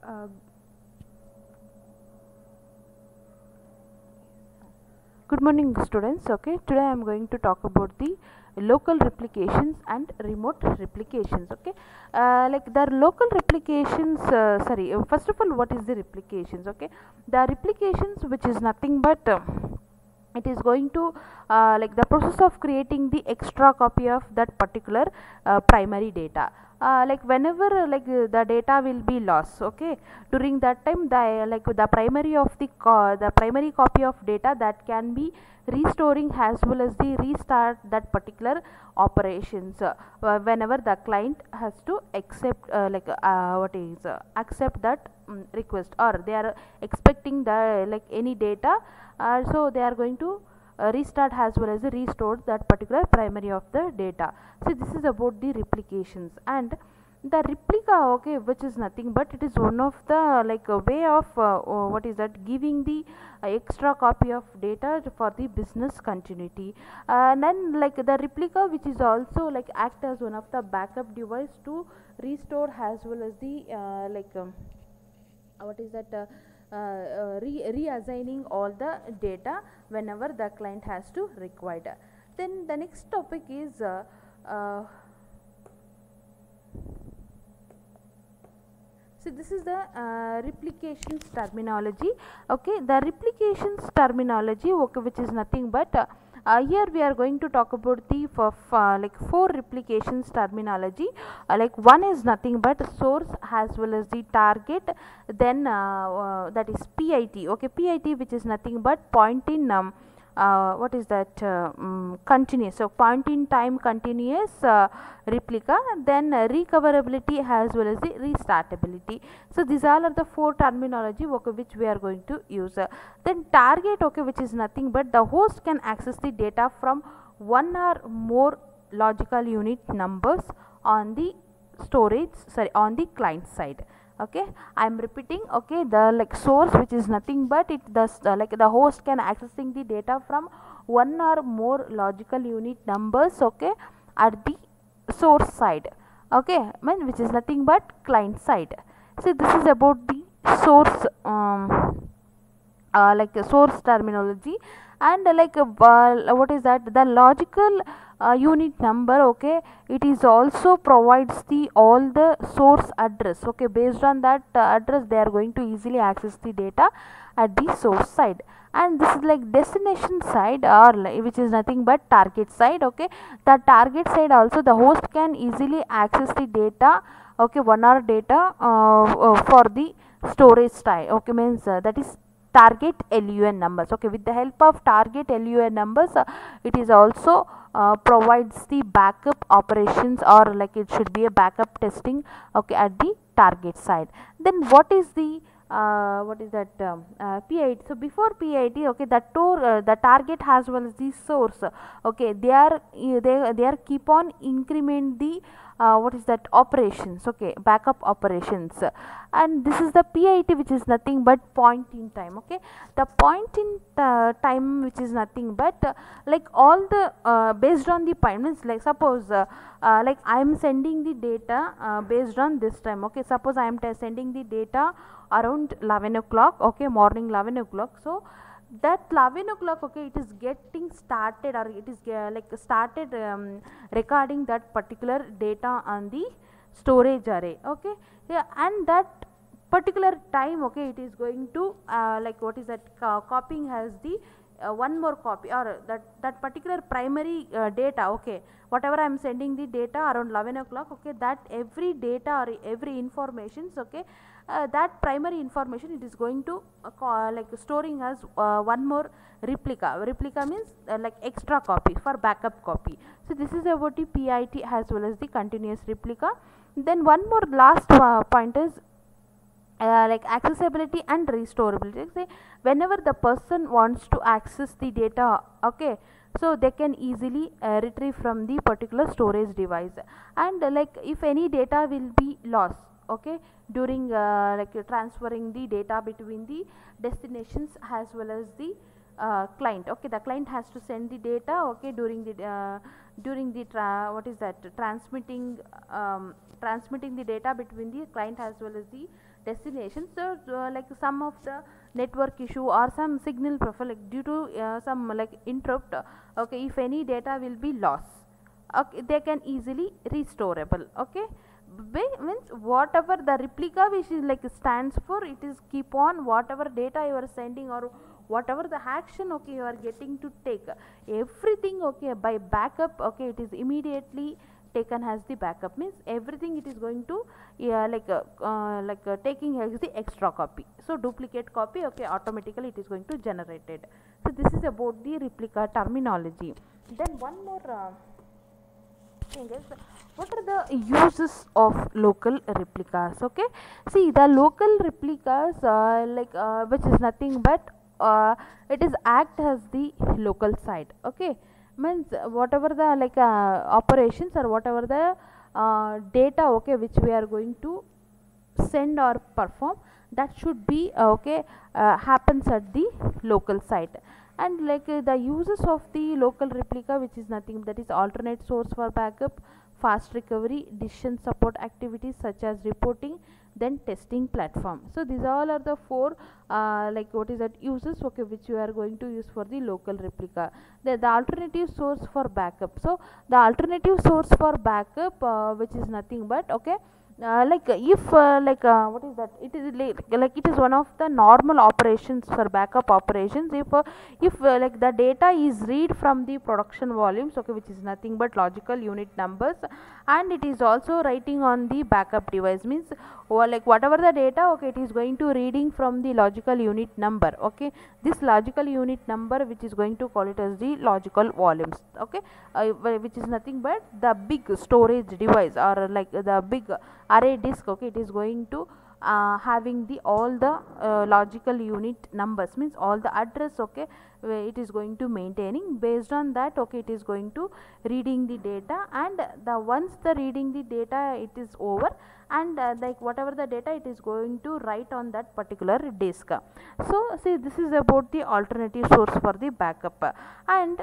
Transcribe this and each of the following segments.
Uh, Good morning, students. Okay, today I am going to talk about the local replications and remote replications. Okay, like the local replications. First of all, what is the replications? Okay, the replications, which is nothing but it is going to like the process of creating the extra copy of that particular primary data. Like whenever the data will be lost, okay, during that time the primary of the primary copy of data that can be restoring as well as the restart that particular operations whenever the client has to accept accept that request, or they are expecting the any data, so they are going to restart as well as restore that particular primary of the data. So this is about the replications. And the replica, okay, which is nothing but it is one of the a way of what is that, giving the extra copy of data for the business continuity. And then the replica, which is also act as one of the backup device to restore as well as the what is that reassigning all the data whenever the client has to require. Then the next topic is so this is the replications terminology. Okay, the replications terminology, okay, which is nothing but here we are going to talk about the four replications terminology. One is nothing but source as well as the target. Then that is PIT. Okay, PIT, which is nothing but point in what is that continuous, so point in time continuous replica. Then recoverability as well as the restartability. So these all are the four terminology, okay, which we are going to use. Then target, okay, which is nothing but the host can access the data from one or more logical unit numbers on the on the client side. Okay, I am repeating. Okay, the source, which is nothing but it the host can accessing the data from one or more logical unit numbers, okay, at the source side. Okay, which is nothing but client side. So this is about the source source terminology. And what is that, the logical unit number, okay, it is also provides the all the source address. Okay, based on that address they are going to easily access the data at the source side. And this is destination side, or which is nothing but target side. Okay, the target side also the host can easily access the data, okay, one hour data for the storage style. Okay, means that is target LUN numbers. Okay, with the help of target LUN numbers it is also provides the backup operations, or it should be a backup testing, okay, at the target side. Then what is the what is that PIT? So before PIT, okay, the target as well as the source, okay, they are keep on increment the what is that, operations, okay, backup operations. And this is the PIT, which is nothing but point in time. Okay, the point in time, which is nothing but all the based on the point, means suppose I am sending the data based on this time. Okay, suppose I am sending the data around 11 o'clock, okay, morning 11 o'clock. So that 11 o'clock, okay, it is getting started, or it is started recording that particular data on the storage array. Okay, yeah, and that particular time, okay, it is going to what is that, copying has the one more copy, or that particular primary data. Okay, whatever I am sending the data around 11 o'clock, okay, that every data or every informations, okay, that primary information it is going to storing as one more replica means extra copy for backup copy. So this is about the PIT as well as the continuous replica. Then one more last point is accessibility and restorability. Say whenever the person wants to access the data, okay, so they can easily retrieve from the particular storage device. And if any data will be lost, okay, during transferring the data between the destinations as well as the client. Okay, the client has to send the data, okay, during the what is that, transmitting transmitting the data between the client as well as the destination. So like some of the network issue or some signal profile, like due to some like interrupt, okay, if any data will be lost, okay, they can easily restorable. Okay, means whatever the replica which is like stands for, it is keep on whatever data you are sending or whatever the action, okay, you are getting to take everything, okay, by backup, okay, it is immediately taken as the backup, means everything it is going to taking as the extra copy. So duplicate copy, okay, automatically it is going to generated. So this is about the replica terminology. Then one more thing is, what are the uses of local replicas? Okay, see, the local replicas which is nothing but it is act as the local site. Okay, means whatever the operations or whatever the data, okay, which we are going to send or perform, that should be happens at the local site. And the uses of the local replica, which is nothing, that is alternate source for backup, fast recovery, decision support activities such as reporting, then testing platform. So these all are the four what is that uses, okay, which you are going to use for the local replica. The alternative source for backup. So the alternative source for backup, which is nothing but, okay, if what is that, it is like it is one of the normal operations for backup operations. If the data is read from the production volumes, okay, which is nothing but logical unit numbers, and it is also writing on the backup device, means whatever the data, okay, it is going to reading from the logical unit number. Okay, this logical unit number, which is going to call it as the logical volumes. Okay, which is nothing but the big storage device or the big array disk. Okay, it is going to having the all the logical unit numbers, means all the address, okay, it is going to maintaining. Based on that, okay, it is going to reading the data, and the once the reading the data it is over, and whatever the data, it is going to write on that particular disk. So see, this is about the alternative source for the backup. And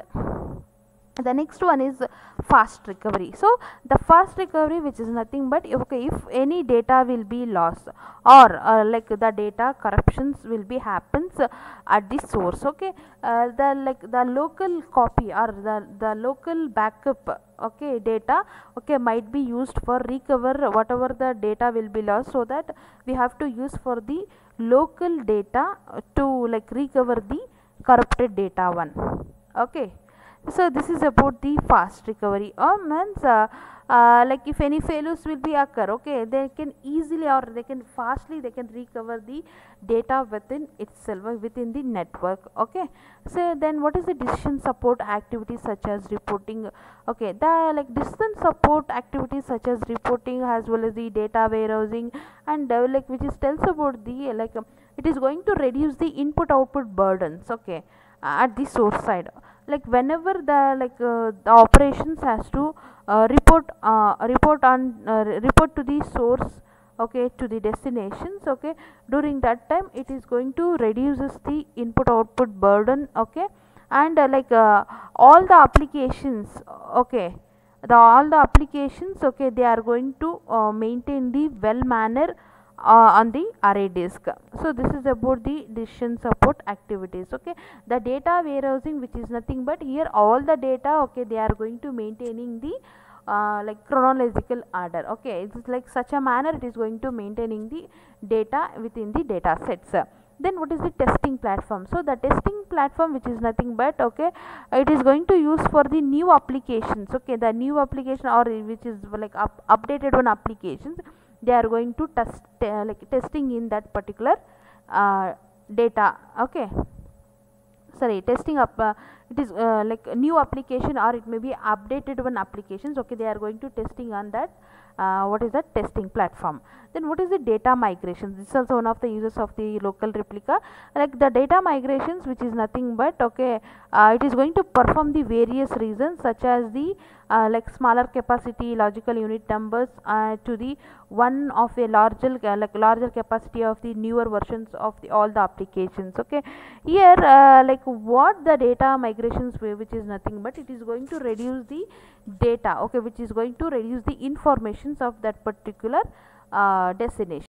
the next one is fast recovery. So the fast recovery, which is nothing but, okay, if any data will be lost or the data corruptions will be happens at the source, okay, the local copy or the local backup, okay, data, okay, might be used for recover whatever the data will be lost, so that we have to use for the local data to recover the corrupted data one. Okay, so this is about the fast recovery, or means if any failures will be occur, okay, they can easily or they can fastly they can recover the data within itself, within the network. Okay, so then what is the decision support activities such as reporting? Okay, the decision support activities such as reporting as well as the data warehousing, and which is tells about the it is going to reduce the input output burdens, okay, at the source side. Whenever the operations has to report to the source, okay, to the destinations, okay, during that time it is going to reduces the input output burden. Okay, and all the applications, okay, all the applications, okay, they are going to maintain the well manner on the array disk. So this is about the decision support activities. Okay, the data warehousing, which is nothing but, here all the data, okay, they are going to maintaining the chronological order. Okay, it is such a manner it is going to maintaining the data within the data sets. Then what is the testing platform? So the testing platform, which is nothing but, okay, it is going to use for the new applications. Okay, the new application or which is updated one applications, they are going to test testing in that particular data. Okay, sorry, testing up it is new application or it may be updated one applications. Okay, they are going to testing on that what is that testing platform. Then what is the data migrations? This is also one of the uses of the local replica. The data migrations, which is nothing but, okay, it is going to perform the various reasons such as the like smaller capacity logical unit numbers to the one of a larger like larger capacity of the newer versions of the all the applications. Okay, here like what the data migrations way, which is nothing but it is going to reduce the data, okay, which is going to reduce the informations of that particular destination.